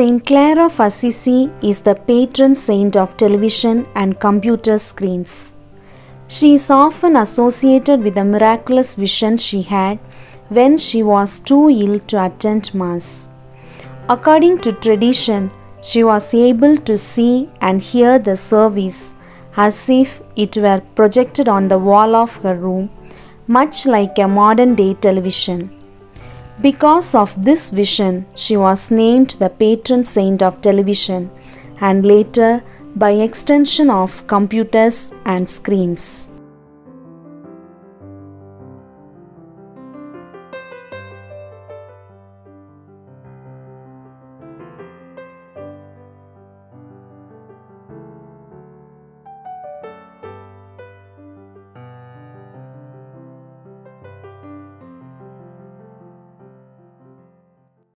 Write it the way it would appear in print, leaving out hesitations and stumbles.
Saint Clare of Assisi is the patron saint of television and computer screens. She is often associated with the miraculous vision she had when she was too ill to attend Mass. According to tradition, she was able to see and hear the service as if it were projected on the wall of her room, much like a modern-day television. Because of this vision, she was named the patron saint of television and later, by extension, of computers and screens.